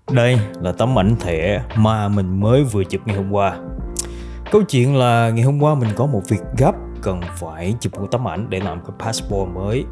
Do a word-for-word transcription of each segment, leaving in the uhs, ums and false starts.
Đây là tấm ảnh thẻ mà mình mới vừa chụp ngày hôm qua. Câu chuyện là ngày hôm qua mình có một việc gấp cần phải chụp một tấm ảnh để làm cái passport mới.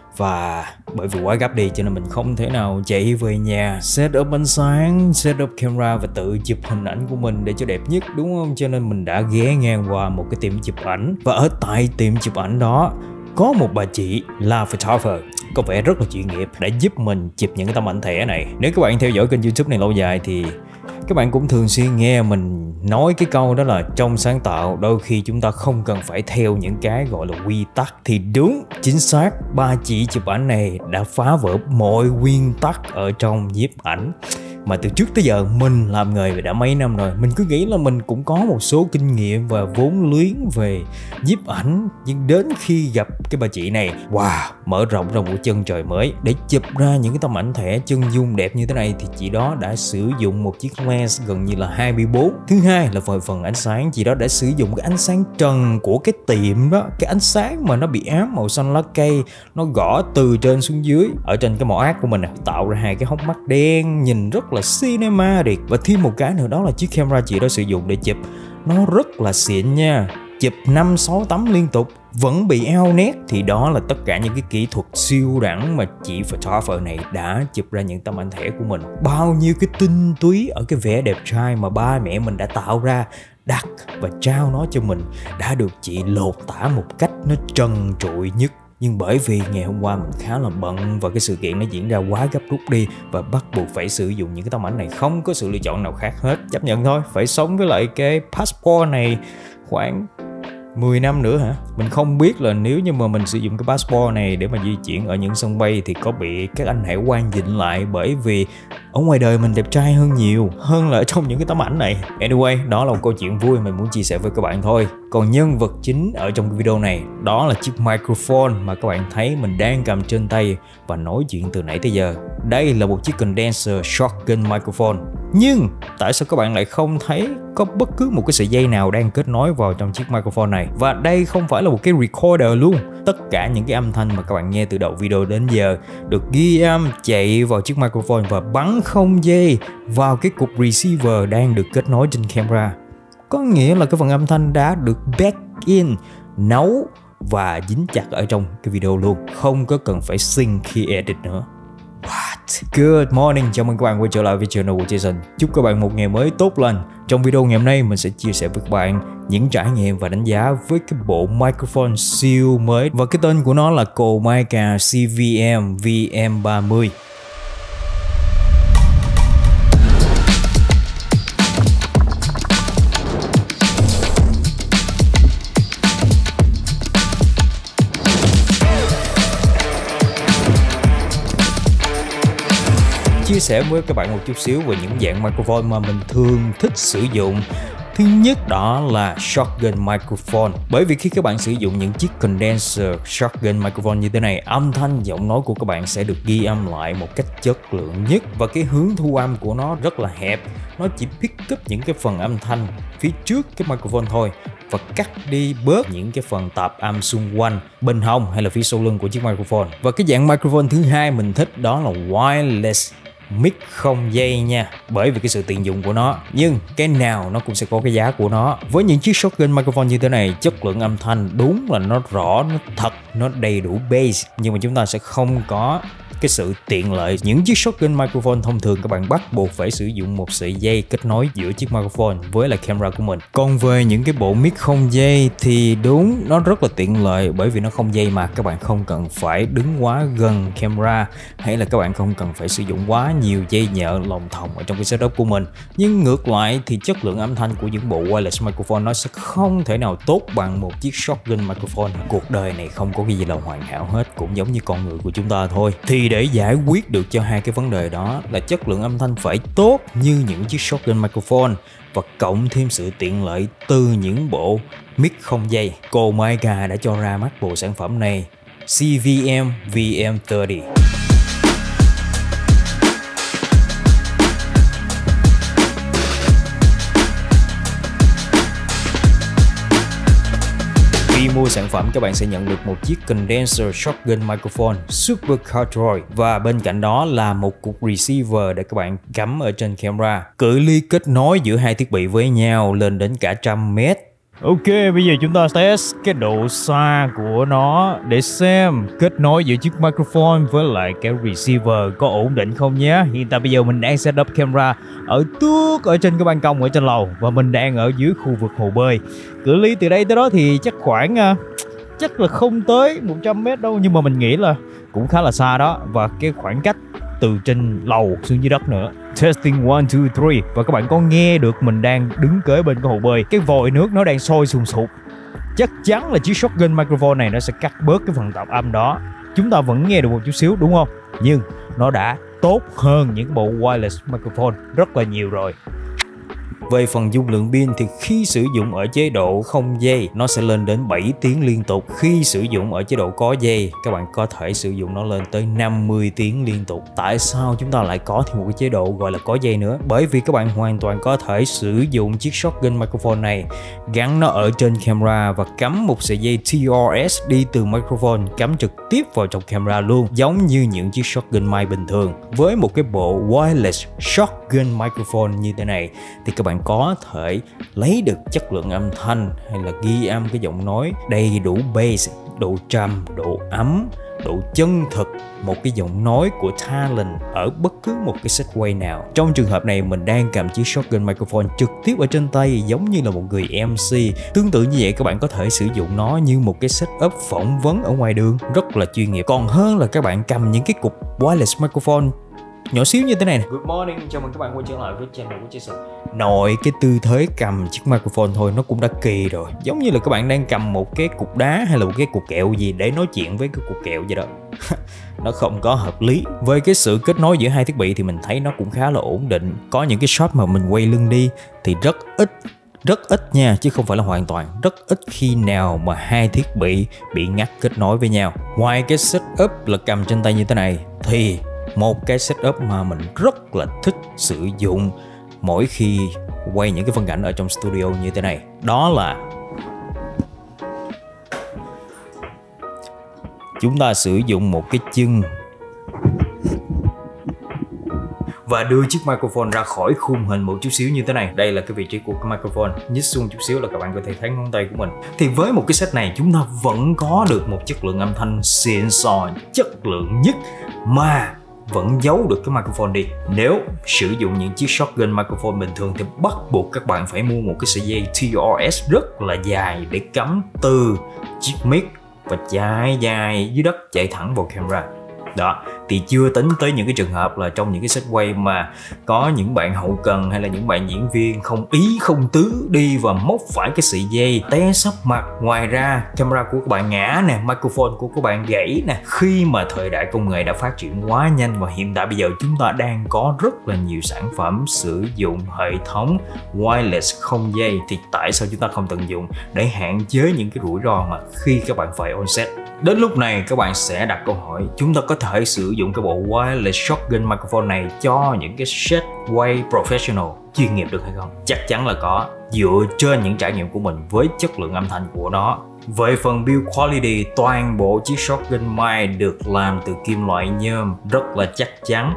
Và bởi vì quá gấp đi cho nên mình không thể nào chạy về nhà set up ánh sáng, set up camera và tự chụp hình ảnh của mình để cho đẹp nhất, đúng không? Cho nên mình đã ghé ngang qua một cái tiệm chụp ảnh. Và ở tại tiệm chụp ảnh đó có một bà chị là photographer, có vẻ rất là chuyên nghiệp, đã giúp mình chụp những cái tấm ảnh thẻ này. Nếu các bạn theo dõi kênh YouTube này lâu dài thì các bạn cũng thường xuyên nghe mình nói cái câu đó là trong sáng tạo đôi khi chúng ta không cần phải theo những cái gọi là quy tắc. Thì đúng, chính xác, ba chị chụp ảnh này đã phá vỡ mọi nguyên tắc ở trong nhiếp ảnh mà từ trước tới giờ mình làm nghề đã mấy năm rồi. Mình cứ nghĩ là mình cũng có một số kinh nghiệm và vốn liếng về nhiếp ảnh, nhưng đến khi gặp cái bà chị này, wow, mở rộng ra một chân trời mới. Để chụp ra những cái tấm ảnh thẻ chân dung đẹp như thế này thì chị đó đã sử dụng một chiếc lens gần như là hai mươi bốn. Thứ hai là về phần ánh sáng, chị đó đã sử dụng cái ánh sáng trần của cái tiệm đó, cái ánh sáng mà nó bị ám màu xanh lá cây, nó gõ từ trên xuống dưới ở trên cái mỏ ác của mình này, tạo ra hai cái hốc mắt đen nhìn rất là cinematic. Và thêm một cái nữa đó là chiếc camera chị đó sử dụng để chụp nó rất là xịn nha, chụp năm sáu tấm liên tục vẫn bị ao nét. Thì đó là tất cả những cái kỹ thuật siêu đẳng mà chị photographer này đã chụp ra những tấm ảnh thẻ của mình. Bao nhiêu cái tinh túy ở cái vẻ đẹp trai mà ba mẹ mình đã tạo ra, đặt và trao nó cho mình đã được chị lột tả một cách nó trần trụi nhất. Nhưng bởi vì ngày hôm qua mình khá là bận và cái sự kiện nó diễn ra quá gấp rút đi và bắt buộc phải sử dụng những cái tấm ảnh này, không có sự lựa chọn nào khác hết. Chấp nhận thôi, phải sống với lại cái passport này khoảng mười năm nữa hả? Mình không biết là nếu như mà mình sử dụng cái passport này để mà di chuyển ở những sân bay thì có bị các anh hải quan dịnh lại, bởi vì ở ngoài đời mình đẹp trai hơn nhiều hơn là ở trong những cái tấm ảnh này. Anyway, đó là một câu chuyện vui mình muốn chia sẻ với các bạn thôi. Còn nhân vật chính ở trong cái video này đó là chiếc microphone mà các bạn thấy mình đang cầm trên tay và nói chuyện từ nãy tới giờ. Đây là một chiếc condenser shotgun microphone. Nhưng tại sao các bạn lại không thấy có bất cứ một cái sợi dây nào đang kết nối vào trong chiếc microphone này? Và đây không phải là một cái recorder luôn. Tất cả những cái âm thanh mà các bạn nghe từ đầu video đến giờ được ghi âm chạy vào chiếc microphone và bắn không dây vào cái cục receiver đang được kết nối trên camera. Có nghĩa là cái phần âm thanh đã được back in, nấu và dính chặt ở trong cái video luôn, không có cần phải sync khi edit nữa. What? Good morning, chào mừng các bạn quay trở lại với channel của Jason. Chúc các bạn một ngày mới tốt lành. Trong video ngày hôm nay mình sẽ chia sẻ với các bạn những trải nghiệm và đánh giá với cái bộ microphone siêu mới và cái tên của nó là Comica C V M V M ba mươi. Chia sẻ với các bạn một chút xíu về những dạng microphone mà mình thường thích sử dụng. Thứ nhất đó là shotgun microphone. Bởi vì khi các bạn sử dụng những chiếc condenser shotgun microphone như thế này, âm thanh giọng nói của các bạn sẽ được ghi âm lại một cách chất lượng nhất. Và cái hướng thu âm của nó rất là hẹp, nó chỉ pick up những cái phần âm thanh phía trước cái microphone thôi và cắt đi bớt những cái phần tạp âm xung quanh, bên hông hay là phía sau lưng của chiếc microphone. Và cái dạng microphone thứ hai mình thích đó là wireless mic không dây nha, bởi vì cái sự tiện dụng của nó. Nhưng cái nào nó cũng sẽ có cái giá của nó. Với những chiếc shotgun microphone như thế này, chất lượng âm thanh đúng là nó rõ, nó thật, nó đầy đủ bass, nhưng mà chúng ta sẽ không có cái sự tiện lợi. Những chiếc shotgun microphone thông thường các bạn bắt buộc phải sử dụng một sợi dây kết nối giữa chiếc microphone với lại camera của mình. Còn về những cái bộ mic không dây thì đúng, nó rất là tiện lợi, bởi vì nó không dây mà các bạn không cần phải đứng quá gần camera, hay là các bạn không cần phải sử dụng quá nhiều dây nhợ lồng thòng ở trong cái setup của mình. Nhưng ngược lại thì chất lượng âm thanh của những bộ wireless microphone nó sẽ không thể nào tốt bằng một chiếc shotgun microphone. Cuộc đời này không có cái gì là hoàn hảo hết, cũng giống như con người của chúng ta thôi. Thì để giải quyết được cho hai cái vấn đề đó là chất lượng âm thanh phải tốt như những chiếc shotgun microphone và cộng thêm sự tiện lợi từ những bộ mic không dây, Comica đã cho ra mắt bộ sản phẩm này, C V M V M ba mươi. Quy mô mua sản phẩm, các bạn sẽ nhận được một chiếc condenser shotgun microphone Super Cardioid và bên cạnh đó là một cục receiver để các bạn cắm ở trên camera. Cự ly kết nối giữa hai thiết bị với nhau lên đến cả trăm mét. Ok, bây giờ chúng ta test cái độ xa của nó để xem kết nối giữa chiếc microphone với lại cái receiver có ổn định không nhé. Hiện tại bây giờ mình đang set up camera ở tuốt ở trên cái ban công ở trên lầu và mình đang ở dưới khu vực hồ bơi. Cự ly từ đây tới đó thì chắc khoảng uh, chắc là không tới một trăm mét đâu, nhưng mà mình nghĩ là cũng khá là xa đó, và cái khoảng cách từ trên lầu xuống dưới đất nữa. Testing one two three. Và các bạn có nghe được mình đang đứng kế bên cái hồ bơi, cái vòi nước nó đang sôi sùng sục. Chắc chắn là chiếc shotgun microphone này nó sẽ cắt bớt cái phần tạp âm đó. Chúng ta vẫn nghe được một chút xíu đúng không? Nhưng nó đã tốt hơn những bộ wireless microphone rất là nhiều rồi. Về phần dung lượng pin thì khi sử dụng ở chế độ không dây nó sẽ lên đến bảy tiếng liên tục. Khi sử dụng ở chế độ có dây, các bạn có thể sử dụng nó lên tới năm mươi tiếng liên tục. Tại sao chúng ta lại có thêm một cái chế độ gọi là có dây nữa? Bởi vì các bạn hoàn toàn có thể sử dụng chiếc shotgun microphone này, gắn nó ở trên camera và cắm một sợi dây T R S đi từ microphone cắm trực tiếp vào trong camera luôn, giống như những chiếc shotgun mic bình thường. Với một cái bộ wireless shotgun microphone như thế này thì các bạn có thể lấy được chất lượng âm thanh hay là ghi âm cái giọng nói đầy đủ bass, độ trầm, độ ấm, độ chân thực, một cái giọng nói của talent ở bất cứ một cái setway nào. Trong trường hợp này mình đang cầm chiếc shotgun microphone trực tiếp ở trên tay giống như là một người em xê. Tương tự như vậy các bạn có thể sử dụng nó như một cái setup phỏng vấn ở ngoài đường rất là chuyên nghiệp, còn hơn là các bạn cầm những cái cục wireless microphone nhỏ xíu như thế này. Good morning, chào mừng các bạn quay trở lại với channel của Jason. Nội cái tư thế cầm chiếc microphone thôi nó cũng đã kỳ rồi, giống như là các bạn đang cầm một cái cục đá hay là một cái cục kẹo gì để nói chuyện với cái cục kẹo vậy đó. Nó không có hợp lý. Với cái sự kết nối giữa hai thiết bị thì mình thấy nó cũng khá là ổn định. Có những cái shot mà mình quay lưng đi thì rất ít Rất ít nha, chứ không phải là hoàn toàn. Rất ít khi nào mà hai thiết bị bị ngắt kết nối với nhau. Ngoài cái setup là cầm trên tay như thế này thì một cái setup mà mình rất là thích sử dụng mỗi khi quay những cái phân cảnh ở trong studio như thế này, đó là chúng ta sử dụng một cái chân và đưa chiếc microphone ra khỏi khung hình một chút xíu như thế này. Đây là cái vị trí của cái microphone. Nhích xuống chút xíu là các bạn có thể thấy ngón tay của mình. Thì với một cái set này chúng ta vẫn có được một chất lượng âm thanh xịn sò, chất lượng nhất mà vẫn giấu được cái microphone đi. Nếu sử dụng những chiếc shotgun microphone bình thường thì bắt buộc các bạn phải mua một cái sợi dây T R S rất là dài để cắm từ chiếc mic và chạy dài dưới đất chạy thẳng vào camera. Đó, thì chưa tính tới những cái trường hợp là trong những cái set quay mà có những bạn hậu cần hay là những bạn diễn viên không ý không tứ đi và móc phải cái sợi dây té sấp mặt. Ngoài ra camera của các bạn ngã nè, microphone của các bạn gãy nè. Khi mà thời đại công nghệ đã phát triển quá nhanh và hiện tại bây giờ chúng ta đang có rất là nhiều sản phẩm sử dụng hệ thống wireless không dây, thì tại sao chúng ta không tận dụng để hạn chế những cái rủi ro mà khi các bạn phải on set? Đến lúc này các bạn sẽ đặt câu hỏi, chúng ta có thể sử dụng cái bộ wireless shotgun microphone này cho những cái set quay professional chuyên nghiệp được hay không? Chắc chắn là có, dựa trên những trải nghiệm của mình với chất lượng âm thanh của nó. Về phần build quality, toàn bộ chiếc shotgun mic được làm từ kim loại nhôm rất là chắc chắn.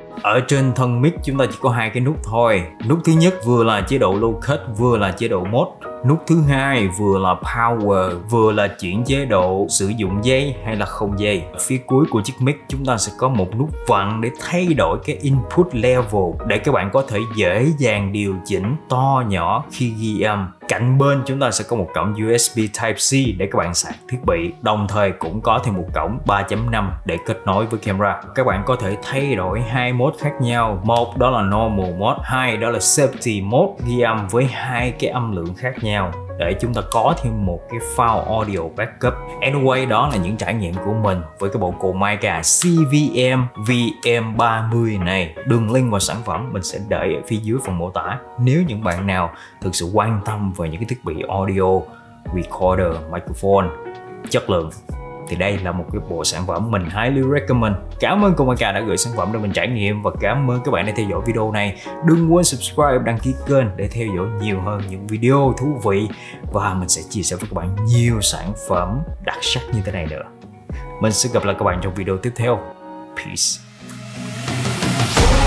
Ở trên thân mic chúng ta chỉ có hai cái nút thôi. Nút thứ nhất vừa là chế độ low cut, vừa là chế độ mode. Nút thứ hai vừa là power, vừa là chuyển chế độ sử dụng dây hay là không dây. Phía cuối của chiếc mic chúng ta sẽ có một nút vặn để thay đổi cái input level để các bạn có thể dễ dàng điều chỉnh to nhỏ khi ghi âm. Cạnh bên chúng ta sẽ có một cổng U S B Type-C để các bạn sạc thiết bị. Đồng thời cũng có thêm một cổng ba chấm năm để kết nối với camera. Các bạn có thể thay đổi hai mode khác nhau. Một đó là normal mode, hai đó là safety mode, ghi âm với hai cái âm lượng khác nhau để chúng ta có thêm một cái file audio backup. Anyway, đó là những trải nghiệm của mình với cái bộ cồ Mica C V M V M ba mươi này. Đường link vào sản phẩm mình sẽ để ở phía dưới phần mô tả. Nếu những bạn nào thực sự quan tâm về những cái thiết bị audio, recorder, microphone chất lượng thì đây là một cái bộ sản phẩm mình highly recommend. Cảm ơn Comaca đã gửi sản phẩm để mình trải nghiệm và cảm ơn các bạn đã theo dõi video này. Đừng quên subscribe, đăng ký kênh để theo dõi nhiều hơn những video thú vị và mình sẽ chia sẻ với các bạn nhiều sản phẩm đặc sắc như thế này nữa. Mình sẽ gặp lại các bạn trong video tiếp theo. Peace.